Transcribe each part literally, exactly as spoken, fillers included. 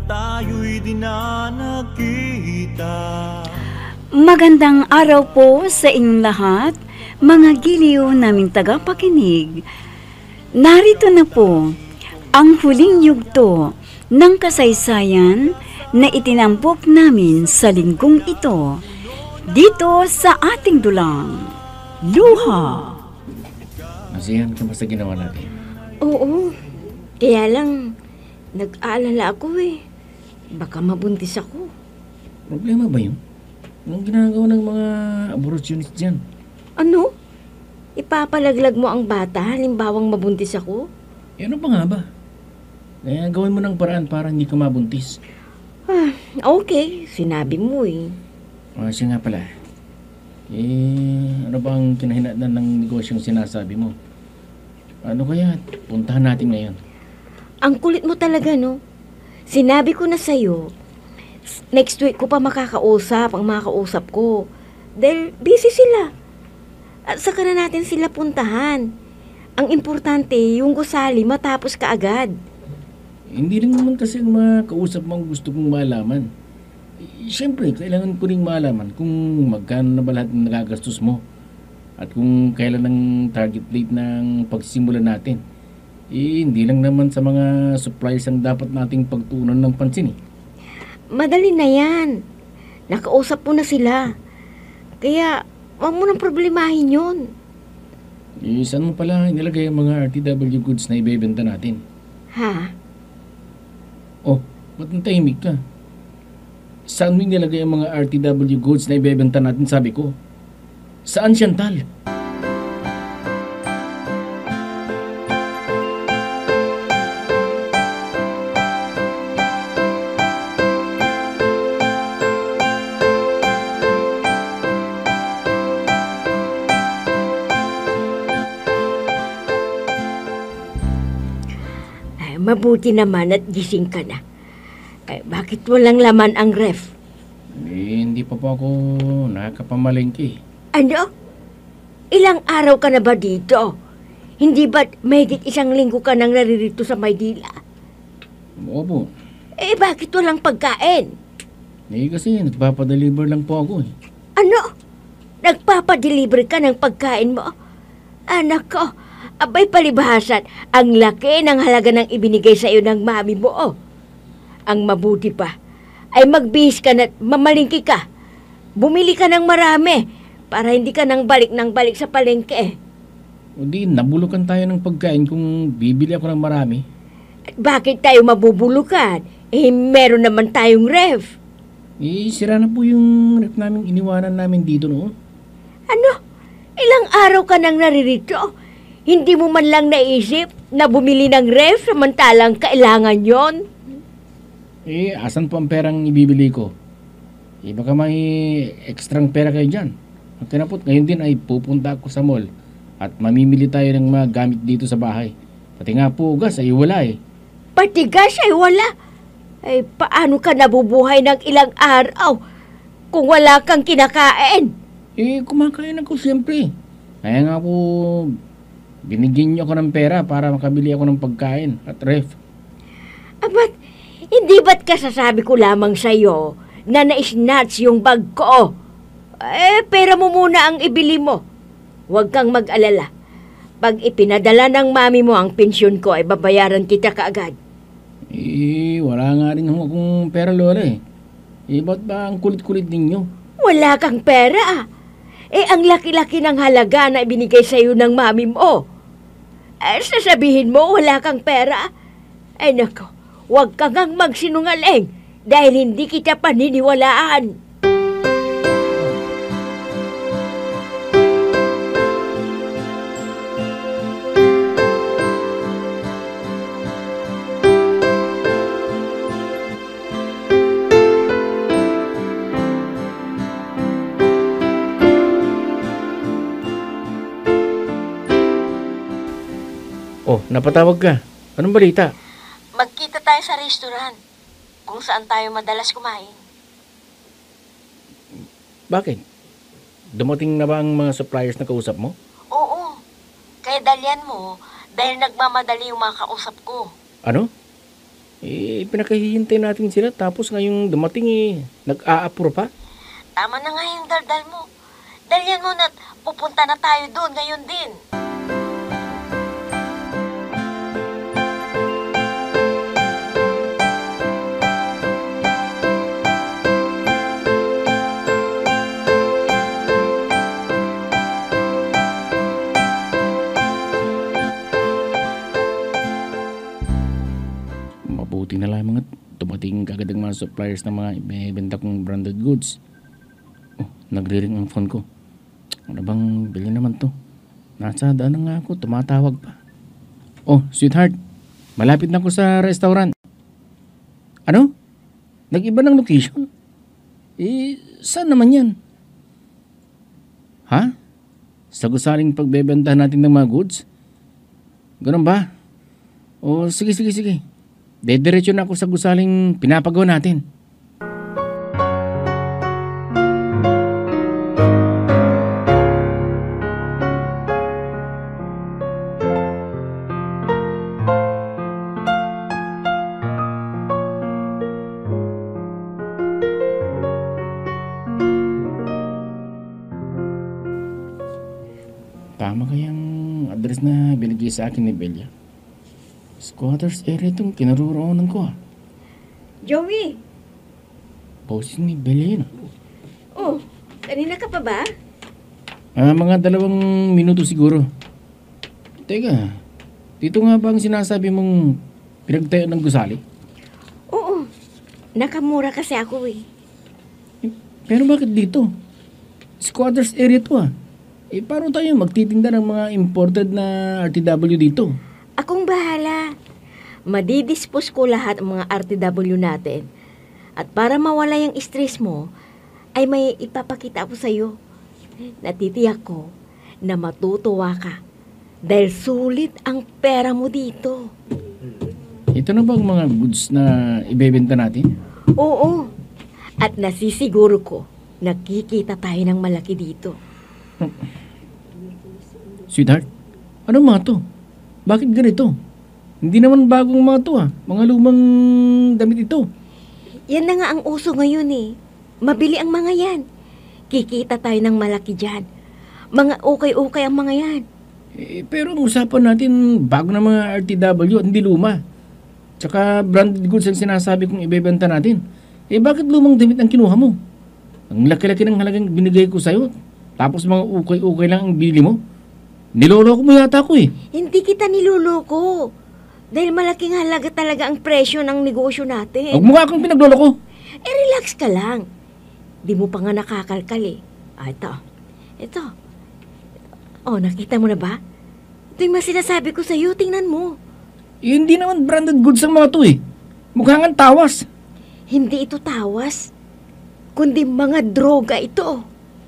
tayo'y di na nagkita. Magandang araw po sa inyong lahat, mga giliw naming tagapakinig. Narito na po ang huling yugto ng kasaysayan na itinampok namin sa linggong ito, dito sa ating dulang, Luha. Masiyahan ka ba sa ginawa natin? Oo, kaya lang nag-aalala ako eh. Baka mabuntis ako. Problema ba yun? Anong ginagawa ng mga abortionist dyan? Ano? Ipapalaglag mo ang bata halimbawang mabuntis ako? Eh ano pa nga ba? Kaya gawin mo ng paraan para hindi ka mabuntis. Ah, okay, sinabi mo eh. Ah, siya nga pala. Eh, ano ba ang kinahinatnan ng negosyong sinasabi mo? Ano kaya? Puntahan natin ngayon. Ang kulit mo talaga, no? Sinabi ko na sa'yo, next week ko pa makakausap ang mga kausap ko. Dahil busy sila. At saka na natin sila puntahan. Ang importante, yung gusali matapos ka agad. Hindi rin naman kasi ang mga kausap mo ang gusto kong malaman. Eh, Siyempre, kailangan ko rin malaman kung magkano na ba lahat ng nagagastos mo. At kung kailan ang target date ng pagsisimula natin. Eh, hindi lang naman sa mga supplies ang dapat nating pagtuunan ng pansin eh. Madali na yan. Nakausap mo na sila. Kaya, wag mo nang problemahin yun. Eh, saan mo pala inilagay ang mga R T W goods na ibebenta natin? Ha? Oh, ba't ang tahimik ka? Saan mo inilagay ang mga R T W goods na ibebenta natin, sabi ko? Saan, Chantal? Ay, mabuti naman at gising ka na. Ay, bakit walang laman ang ref? Eh, hindi pa po ako nakakapamalengke. Ano? Ilang araw ka na ba dito? Hindi ba't mahigit isang linggo ka nang naririto sa Maynila? Opo. Eh, bakit walang pagkain? Eh, kasi nagpapadeliver lang po ako eh. Ano? Nagpapadeliver ka ng pagkain mo? Anak ko, abay palibahasan, ang laki ng halaga ng ibinigay sa iyo ng mami mo. Oh. Ang mabuti pa, ay magbihis ka na mamalingki ka. Bumili ka ng marami para hindi ka nang balik nang balik sa palengke. O di, nabulukan tayo ng pagkain kung bibili ako ng marami. At bakit tayo mabubulukan? Eh, meron naman tayong ref. Eh, sira na po yung ref namin iniwanan namin dito noon. Ano? Ilang araw ka nang naririto? Hindi mo man lang naisip na bumili ng ref samantalang kailangan yon? Eh, asan po ang perang ibibili ko? Eh, baka may ekstrang pera kayo dyan. Ang kinapot, ngayon din ay pupunta ako sa mall at mamimili tayo ng mga gamit dito sa bahay. Pati nga po gas ay wala eh. Pati gas ay wala. Ay, paano ka nabubuhay ng ilang araw kung wala kang kinakain? Eh, kumakain ako siyempre. Kaya nga po, binigyan niyo ako ng pera para makabili ako ng pagkain at ref. Abat, hindi ba't kasasabi ko lamang sa'yo na na-snatch yung bag ko? Eh, pera mo muna ang ibili mo. Huwag kang mag-alala. Pag ipinadala ng mami mo ang pensyon ko, ay babayaran kita kaagad. Eh, wala nga rin akong pera, Lola eh. Eh, ba't ba ang kulit-kulit ninyo? Wala kang pera ah. Eh, ang laki-laki ng halaga na ibinigay sa'yo ng mami mo. Eh, sasabihin mo wala kang pera? Ay nako, huwag kang ngang magsinungaling dahil hindi kita paniniwalaan. Oh, napatawag ka. Anong balita? Magkita tayo sa restaurant kung saan tayo madalas kumain. Bakit? Dumating na ba ang mga suppliers na kausap mo? Oo, kaya dalyan mo dahil nagmamadali yung mga kausap ko. Ano? Eh, pinakahihintay natin sila tapos ngayong dumating eh, nag-a-approve pa. Tama na nga yung daldal mo. Dahil yan mo na pupunta na tayo doon ngayon din. Mabuti na lang mga dumating kagad ang mga suppliers ng mga ibebenta kong branded goods. Oh, nagre-ring ang phone ko. Ano bang bilhin naman to? Nasa daan na nga ako, tumatawag pa. Oh, sweetheart, malapit na ako sa restaurant. Ano? Nag-iba ng location? Eh, saan naman yan? Ha? Sa gusaling pagbebenta natin ng mga goods? Ganun ba? Oh, sige, sige, sige. Dediretso na ako sa gusaling pinapagawa natin. Tama kayang address na binigay sa akin ni Belia? Squatters area itong kinaroroonan ko ah. Joey! Boses ni Belia yun ah. Oh, kanina ka pa ba? Ah, mga dalawang minuto siguro. Teka, dito nga ba ang sinasabi mong pinagtayo ng gusali? Oo, nakamura kasi ako eh. Eh, pero bakit dito? Squatters area to ah. Eh, paano tayo magtitinda ng mga imported na R T W dito? Akong bahala. Madidispose ko lahat ng mga R T W natin. At para mawala yung stress mo, ay may ipapakita ako sa'yo. Natitiyak ko na matutuwa ka. Dahil sulit ang pera mo dito. Ito na ba ang mga goods na ibebenta natin? Oo. At nasisiguro ko, nakikita tayo ng malaki dito. Sweetheart, ano mga to? Bakit ganito? Hindi naman bagong mga to ah. Mga lumang damit ito. Yan na nga ang uso ngayon eh. Mabili ang mga yan. Kikita tayo ng malaki dyan. Mga ukay-ukay ang mga yan. Eh, pero ang usapan natin bago na mga R T W at hindi luma. Tsaka branded goods ang sinasabi kong ibebenta natin. Eh bakit lumang damit ang kinuha mo? Ang laki-laki ng halagang binigay ko sa'yo. Tapos mga ukay-ukay lang ang binili mo. Niloloko mo yata ako eh. Hindi kita niluloko. Dahil malaking halaga talaga ang presyo ng negosyo natin. Huwag mo nga akong pinagloloko. Eh, relax ka lang. Di mo pa nga nakakalkal eh. Ah, ito. Ito. Oh, nakita mo na ba? Ito yung mga sinasabi ko sa'yo. Tingnan mo. Eh, hindi naman branded goods ang mga to eh. Mukha nga tawas. Hindi ito tawas. Kundi mga droga ito.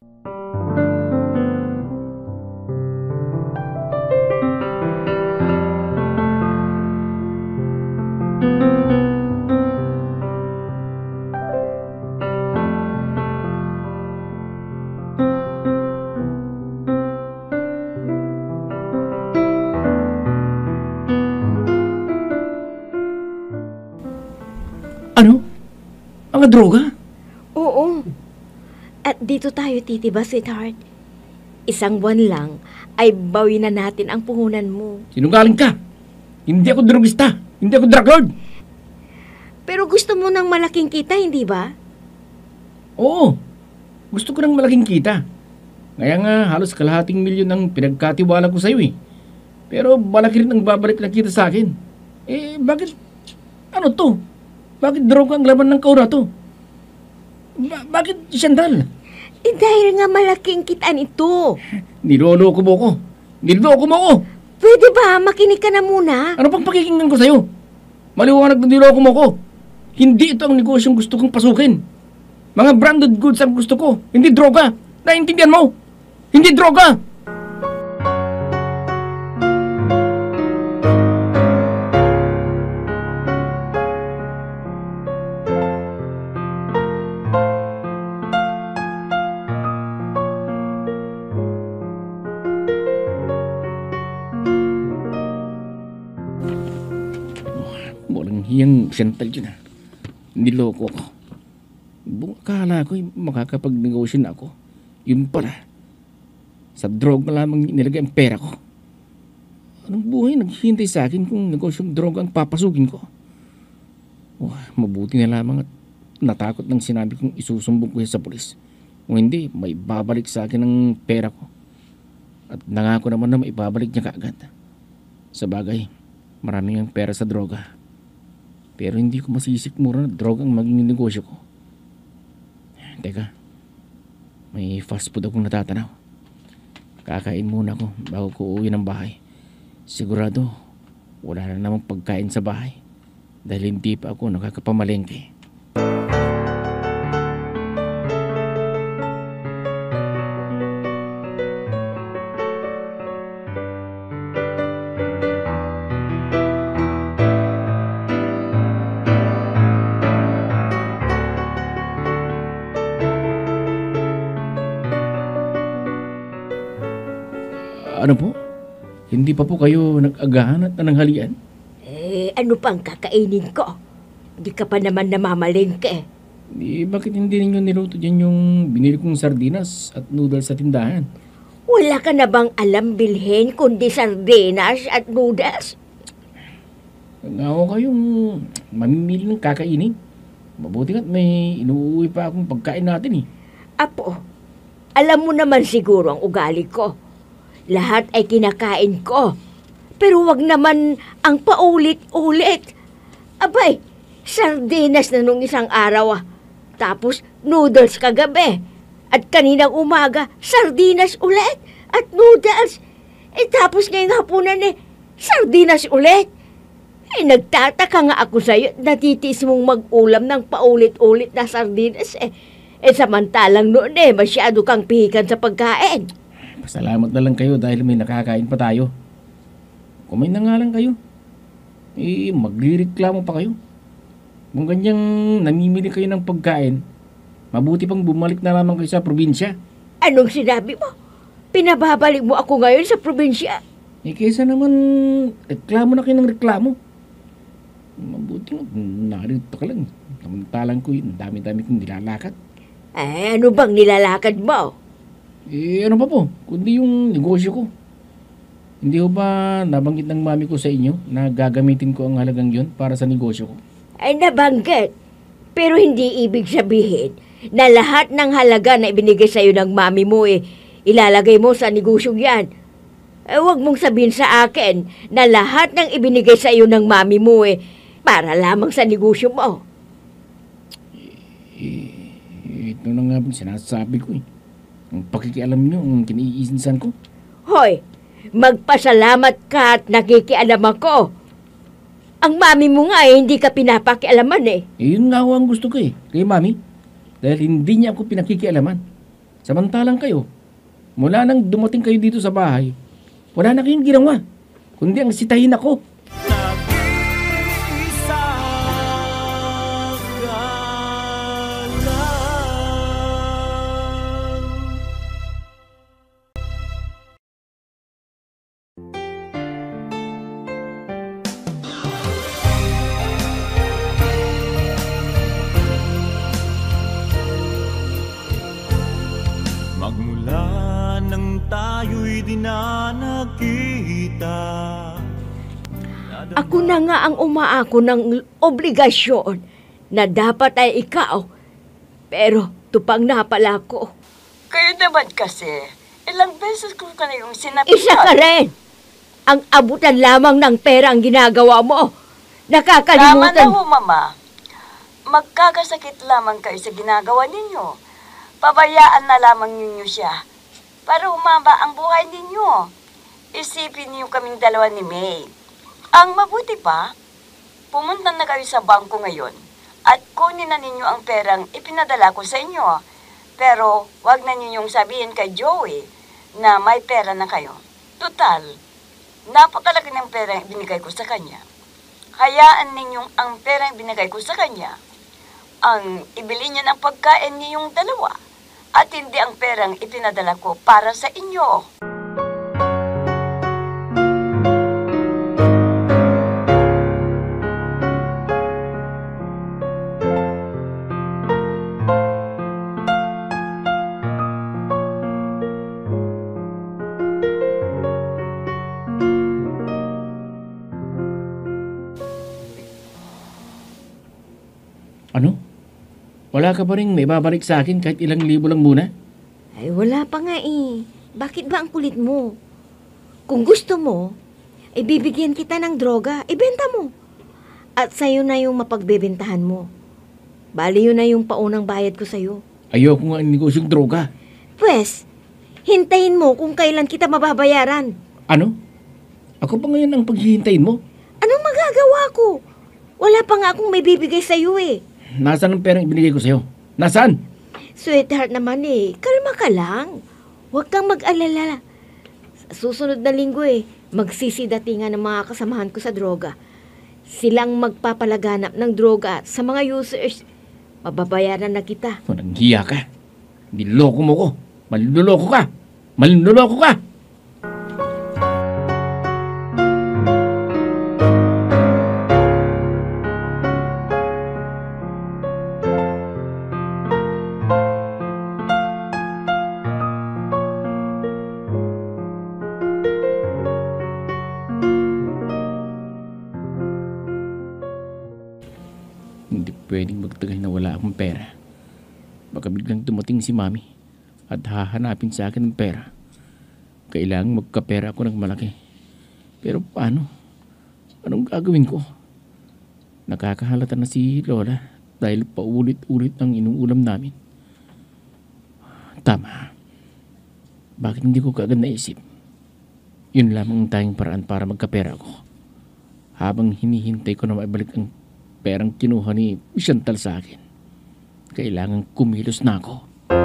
Ano? Mga droga? Oo. At dito tayo titiba, sweetheart. Isang buwan lang ay bawi na natin ang puhunan mo. Sinungaling ka. Hindi ako drogista. Hindi ako drug lord. Pero gusto mo ng malaking kita, hindi ba? Oo. Gusto ko ng malaking kita. Kaya nga halos kalahating milyon ang pinagkatiwala ko sa'yo eh. Pero malaki rin ang babalik na kita sa akin. Eh, bakit? Ano to? Bakit droga ang laman ng kaura to? Ba- bakit sandal? Eh dahil nga malaking kitaan ito. Niloloko mo ko. Niloloko mo ko. Pwede ba makinig ka na muna? Ano pang pakikinggan ko sa'yo? Maliwanag na niloloko mo ko. Hindi ito ang negosyong gusto kong pasukin. Mga branded goods ang gusto ko. Hindi droga. Naintindihan mo? Hindi droga. yung Chantal yun ha. Niloko ako. Buong akala ko makakapag-negosyo na ako. Yun pala. Sa droga lamang nilagay ang pera ko. Anong buhay naghihintay sa akin kung negosyong droga ang papasukin ko? Oh, mabuti na lamang at natakot nang sinabi kong isusumbong ko siya sa pulis. Kung hindi, may babalik sa akin ang pera ko. At nangako naman na maibabalik niya kaagad. Sa bagay, maraming ang pera sa droga. Pero hindi ko masisikmura na droga ang maging negosyo ko. Teka, may fast food akong natatanaw. Kakain muna ako bago ko uwi ng bahay. Sigurado, wala na namang pagkain sa bahay. Dahil hindi pa ako nakakapamalengke. Ano po? Hindi pa po kayo nag-agahan at nananghalian? Eh, ano pang kakainin ko? Di ka pa naman namamalengke. Eh, bakit hindi ninyo niluto dyan yung binili kong sardinas at noodles sa tindahan? Wala ka na bang alam bilhin kundi sardinas at noodles? Nga ako kayong mamimili ng kakainin. Mabuti nga't may inuuwi pa akong pagkain natin eh. Apo, alam mo naman siguro ang ugali ko. Lahat ay kinakain ko. Pero wag naman ang paulit-ulit. Abay, sardinas na nung isang araw ah. Tapos noodles kagabi. At kaninang umaga, sardinas ulit. At noodles. Eh tapos ngayong hapunan eh, sardinas ulit. Eh nagtataka nga ako sa'yo. Natitiis mong mag-ulam ng paulit-ulit na sardinas eh. Eh samantalang noon eh, masyado kang pihikan sa pagkain. Pasalamat na lang kayo dahil may nakakain pa tayo. Kumain na nga lang kayo. Eh, magrireklamo pa kayo. Kung ganyang namimili kayo ng pagkain, mabuti pang bumalik na lamang kayo sa probinsya. Anong sinabi mo? Pinababalik mo ako ngayon sa probinsya? Eh, kaysa naman reklamo na kayo ng reklamo. Mabuti nga, narito ka lang. Samantalang ko yun, dami-dami kong nilalakad. Eh, ano bang nilalakad mo? Eh, ano pa po? Kundi yung negosyo ko. Hindi ho ba nabanggit ng mami ko sa inyo na gagamitin ko ang halagang yon para sa negosyo ko? Ay, nabanggit. Pero hindi ibig sabihin na lahat ng halaga na ibinigay sa'yo ng mami mo eh, ilalagay mo sa negosyong yan. Eh, huwag mong sabihin sa akin na lahat ng ibinigay sa'yo ng mami mo eh, para lamang sa negosyo mo. Eh, ito na nga po sinasabi ko eh. Ang pakikialam nyo, ang kiniisinsan ko. Hoy, magpasalamat ka at nakikialam ako. Ang mami mo nga eh, hindi ka pinapakialaman eh. Eh, yun nga ho ang gusto ko eh, kay mami. Dahil hindi niya ako pinakikialaman. Samantalang kayo, mula nang dumating kayo dito sa bahay, wala na kayong ginawa, kundi ang sitahin ako. Nag-isa ka lang. Magmula nang tayo'y di na nakita. Ako na nga ang umaako ng obligasyon na dapat ay ikaw. Pero tupang na pala ko. Kayo naman kasi, ilang beses ko ka na yung sinabi. Isa ka rin. Ang abutan lamang ng pera ang ginagawa mo. Tama na Nakakalimutan. ho, Mama. Magkakasakit lamang kayo sa ginagawa ninyo. Pabayaan na lamang ninyo siya para humaba ang buhay ninyo. Isipin niyo kaming dalawa ni May. Ang mabuti pa, pumunta na kayo sa bangko ngayon at kunin na ninyo ang perang ipinadala ko sa inyo. Pero wag na ninyong sabihin kay Joey na may pera na kayo. Total, napakalaki ng perang ibinigay ko sa kanya. Hayaan ninyong ang perang binigay ko sa kanya ang ibili niya ng pagkain niyong dalawa at hindi ang perang ipinadala ko para sa inyo. Wala ka pa rin may babalik sa akin kahit ilang libo lang muna? Ay, wala pa nga eh. Bakit ba ang kulit mo? Kung gusto mo, ibibigyan kita ng droga, ibenta mo. At sa'yo na yung mapagbebentahan mo. Bali yun na yung paunang bayad ko sa'yo. Ayoko nga ang negosyong droga. Pwes, hintayin mo kung kailan kita mababayaran. Ano? Ako pa ngayon ang paghihintayin mo? Anong magagawa ko? Wala pa nga akong may bibigay sa'yo eh. Nasaan ang perang ibinigay ko sa'yo? Nasaan? Sweetheart naman eh, kalma ka lang. Huwag kang mag-alala. Sa susunod na linggo eh, magsisidatingan ng mga kasamahan ko sa droga. Silang magpapalaganap ng droga sa mga users. Mababayaran na kita. Walang hiya ka. Niloko mo ko. Maluloko ka. Maluloko ka. Hindi pwedeng magtagal na wala akong pera. Baka biglang dumating si Mami at hahanapin sa akin ng pera. Kailangang magkapera ako ng malaki. Pero paano? Anong gagawin ko? Nakakahalata na si Lola dahil paulit-ulit ang inuulam namin. Tama. Bakit hindi ko kaagad naisip? Yun lamang ang tanging paraan para magkapera ako. Habang hinihintay ko na maibalik ang perang kinuha ni Chantal sa akin, kailangan kumilos na ako.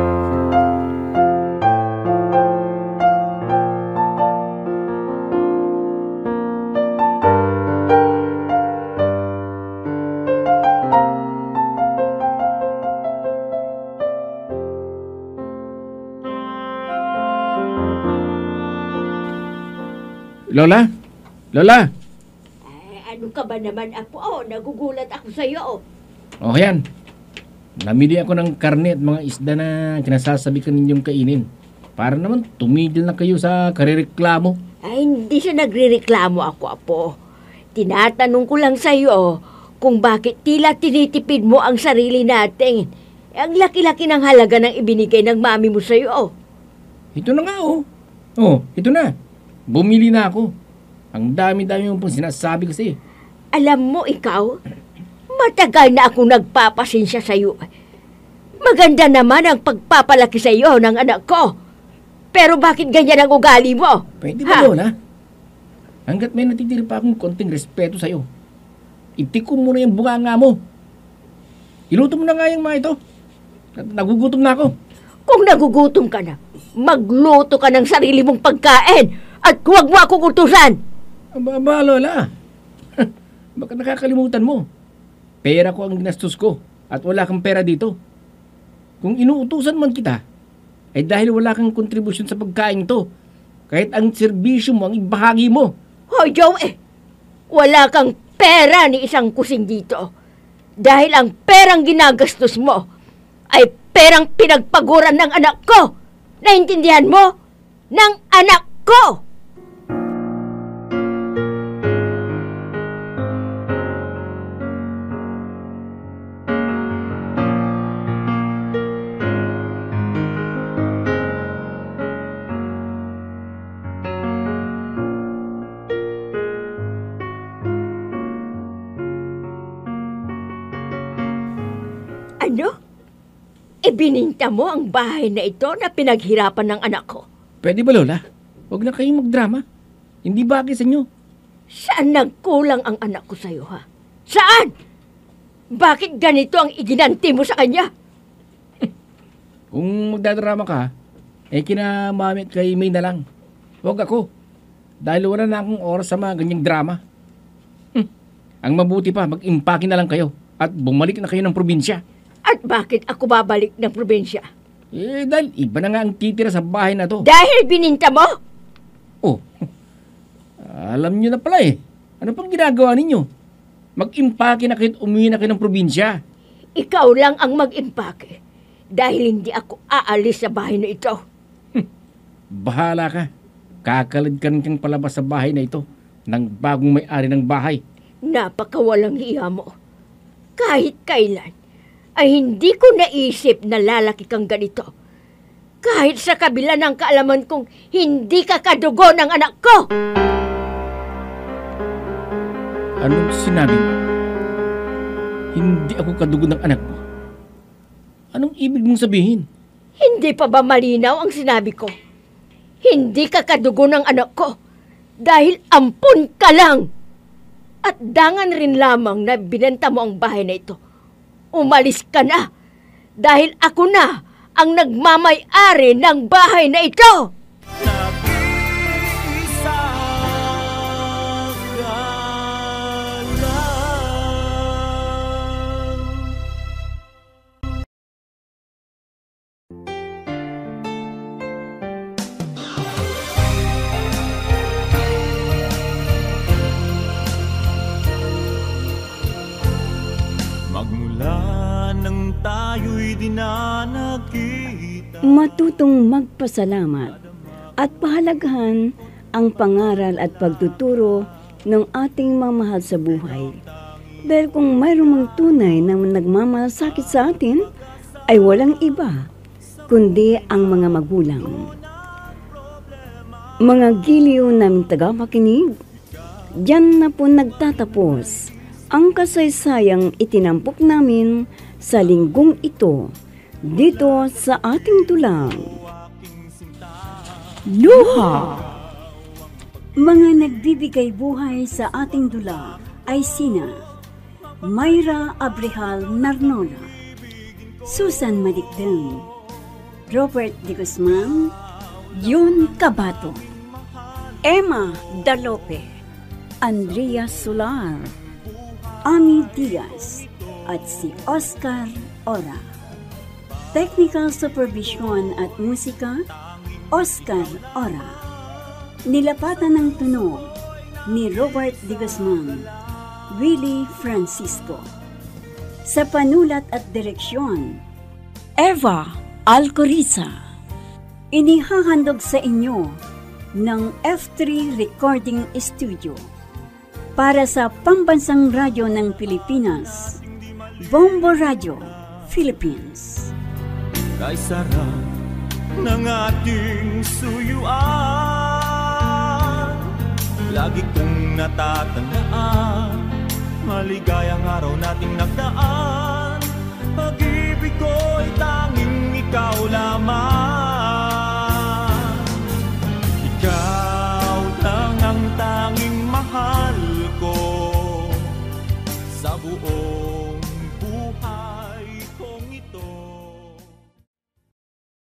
Lola? Lola? Ay, ano ka ba naman, Apo? Oh, nagugulat ako sa'yo. O yan. Namili ako ng karne at mga isda na kinasasabi ka ninyong kainin. Para naman tumigil na kayo sa karireklamo. Ay, hindi siya nagre-reklamo ako, Apo. Tinatanong ko lang sa'yo kung bakit tila tinitipid mo ang sarili natin. Eh, ang laki-laki ng halaga ng ibinigay ng mami mo sa'yo. Ito na nga oh. Oh, ito na. Bumili na ako. Ang dami-dami mo pong sinasabi kasi. Alam mo, ikaw, matagal na akong nagpapasensya sa'yo. Maganda naman ang pagpapalaki sa'yo ng anak ko. Pero bakit ganyan ang ugali mo? Pwede Ha? ba, Lola? Hanggat may natitira pa akong konting respeto sa'yo, itikom mo na yung bunganga mo. Iluto mo na nga yung mga ito. Nagugutom na ako. Kung nagugutom ka na, magluto ka ng sarili mong pagkain at huwag mo akong utusan. Aba, aba, Lola. Baka nakakalimutan mo. Pera ko ang ginastos ko at wala kang pera dito. Kung inuutusan man kita, ay dahil wala kang kontribusyon sa pagkain to. Kahit ang serbisyo mo ang ibahagi mo. Hoy, Joey! Wala kang pera ni isang kusing dito. Dahil ang perang ginagastos mo ay perang pinagpaguran ng anak ko. Naintindihan mo? Ng anak ko! Ano? Ibininta mo ang bahay na ito na pinaghirapan ng anak ko. Pwede ba, Lola? Huwag na kayong magdrama. Hindi bagay sa inyo. Saan nagkulang ang anak ko sa'yo, ha? Saan? Bakit ganito ang iginanti mo sa kanya? Kung magdadrama ka, eh kina Mami at kay May na lang. Huwag ako. Dahil wala na akong oras sa mga ganyang drama. Hm. Ang mabuti pa, mag-impake na lang kayo at bumalik na kayo ng probinsya. At bakit ako babalik ng probinsya? Eh, dahil iba na nga ang titira sa bahay na to. Dahil bininta mo? Oh, alam nyo na pala eh. Ano pang ginagawa ninyo? Mag-impake na kayo at umuwi na kayo ng probinsya. Ikaw lang ang mag-impake. Dahil hindi ako aalis sa bahay na ito. Bahala ka. Kakalad ka rin kang palabas sa bahay na ito ng bagong may-ari ng bahay. Napakawalang hiya mo. Kahit kailan, ay hindi ko naisip na lalaki kang ganito. Kahit sa kabila ng kaalaman kong hindi ka kadugo ng anak ko. Anong sinabi mo? Hindi ako kadugo ng anak mo. Anong ibig mong sabihin? Hindi pa ba malinaw ang sinabi ko? Hindi ka kadugo ng anak ko dahil ampun ka lang. At dangan rin lamang na binenta mo ang bahay na ito. Umalis ka na dahil ako na ang nagmamay-ari ng bahay na ito. Nag-iisa ka lang. Magmula nang tayo'y di na nakita. Matutong magpasalamat at pahalagahan ang pangaral at pagtuturo ng ating mamahal sa buhay. Dahil kung mayroong mang tunay na nagmamalasakit sa atin, ay walang iba, kundi ang mga magulang. Mga giliw naming tagapakinig, diyan na po nagtatapos ang kasaysayang itinampok namin sa linggong ito dito sa ating tulang. Luha! Mga nagbibigay buhay sa ating dula ay sina Mayra Abrehal Narnola, Susan Malikdeng, Robert De Guzman, Yun Cabato, Emma Dalope, Andrea Solar, Ami Diaz, at si Oscar Ora. Technical Supervision at Musika, Oscar Ora. Nilapatan ng tunog ni Robert De Guzman, Willie Francisco. Sa panulat at direksyon, Eva Alcoriza. Inihahandog sa inyo ng F three Recording Studio para sa Pambansang Radyo ng Pilipinas, Bombo Radio, Philippines. Kay sarap ng ating suyuan, lagi kong natatandaan, maligayang araw nating nagdaan. Pag-ibig ko'y tanging ikaw lamang. Ikaw lang ang tanging mahal ko sa buong